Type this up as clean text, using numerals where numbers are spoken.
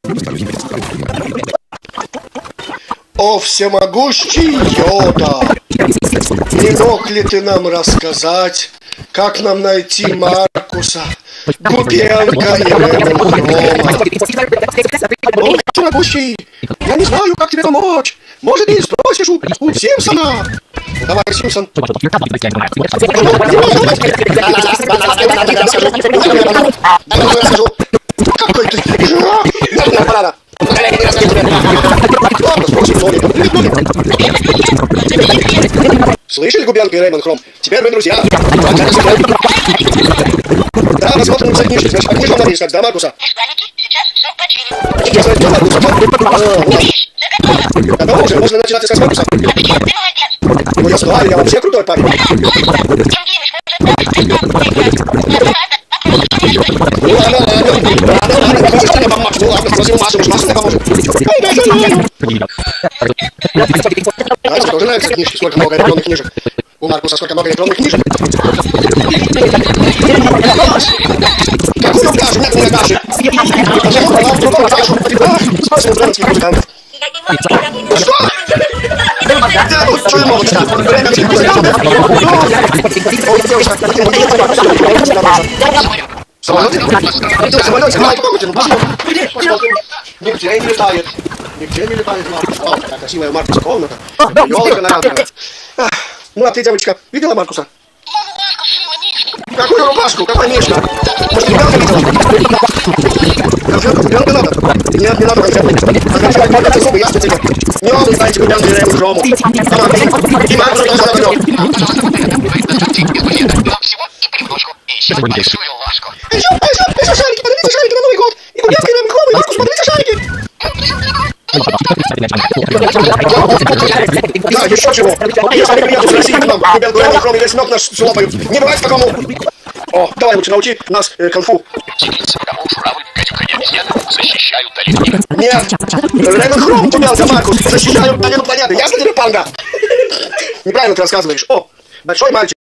О, всемогущий Йода! Не мог ли ты нам рассказать, как нам найти Маркуса, Губенка и Рейвенкрома? О, всемогущий! Я не знаю, как тебе помочь! Может, ты спросишь у Симпсона? Давай, Симпсон. Какой ты? Слышали, Губенка и Рейвенкром? Теперь мы друзья. Да, посмотрим за книжки. Значит, по книжкам надо искать, да, Маркуса? Готово уже? Можно начинать искать Маркуса? Ну, я знаю, я вообще крутой парень. Ну ладно, спросим у Маши, может, Маша мне поможет. Знаете, тоже нравятся книжки, сколько много электронных книжек. У Маркуса сколько много электронных книжек. Какую кашу? Нет у меня каши. Почему она в другом кашу? Спросим у бременских музыкантов. Что? Да, ну, что ему вот так? Бременских музыкантов? Самолётик? Самолётик, давай попробуйте, ну пошел. Нигде не летает. Нигде не летает Маркус. О, какая красивая у Маркуса комната. Ёлка нарядная. Ну а ты, девочка, видела Маркуса? Какую рубашку? Какой Мишка? Может, ребенка видела? Конфетку ребенка надо? Нет, не надо конфетку. А конфетку портятся зубы, ясно тебе? Не он, знаете, Губенка и Рейвенкрому. И Маркуса тоже надо берём. Еще шарики, поднимите шарики на Новый год! И Губенка и Рейвенкром, и Маркус, поднимите шарики! Да, еще чего! Если они приедут в Россию к нам, Губенку и Рейвенкром и весь мёд наш слопают, не бывает такому! О, давай лучше научи нас конфу. Нет! Рейвенкром, Губенка, Маркус защищают планету планеты, ясно тебе, панда? Неправильно ты рассказываешь. О, большой мальчик.